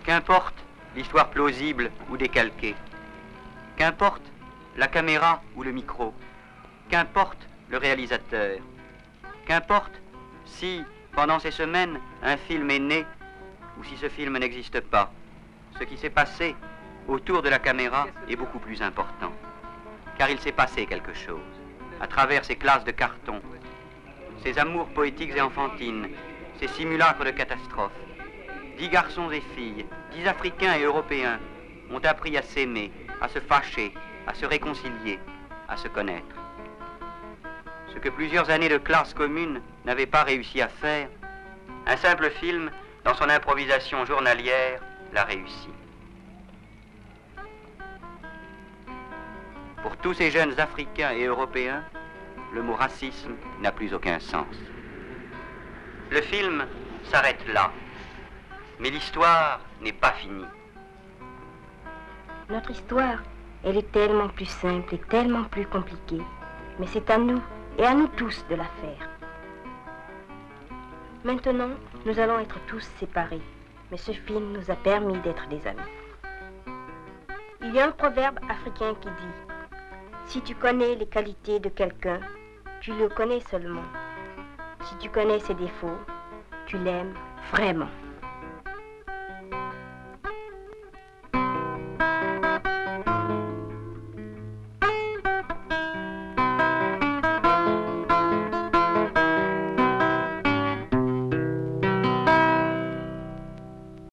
Qu'importe l'histoire plausible ou décalquée. Qu'importe la caméra ou le micro. Qu'importe le réalisateur. Qu'importe si, pendant ces semaines, un film est né ou si ce film n'existe pas. Ce qui s'est passé autour de la caméra est beaucoup plus important. Car il s'est passé quelque chose. À travers ces classes de carton, ces amours poétiques et enfantines, ces simulacres de catastrophes, 10 garçons et filles, 10 Africains et Européens ont appris à s'aimer, à se fâcher, à se réconcilier, à se connaître. Ce que plusieurs années de classe commune n'avaient pas réussi à faire, un simple film, dans son improvisation journalière, l'a réussi. Pour tous ces jeunes Africains et Européens, le mot racisme n'a plus aucun sens. Le film s'arrête là, mais l'histoire n'est pas finie. Notre histoire, elle est tellement plus simple et tellement plus compliquée, mais c'est à nous et à nous tous de la faire. Maintenant, nous allons être tous séparés, mais ce film nous a permis d'être des amis. Il y a un proverbe africain qui dit « Si tu connais les qualités de quelqu'un, tu le connais seulement. Si tu connais ses défauts, tu l'aimes vraiment. »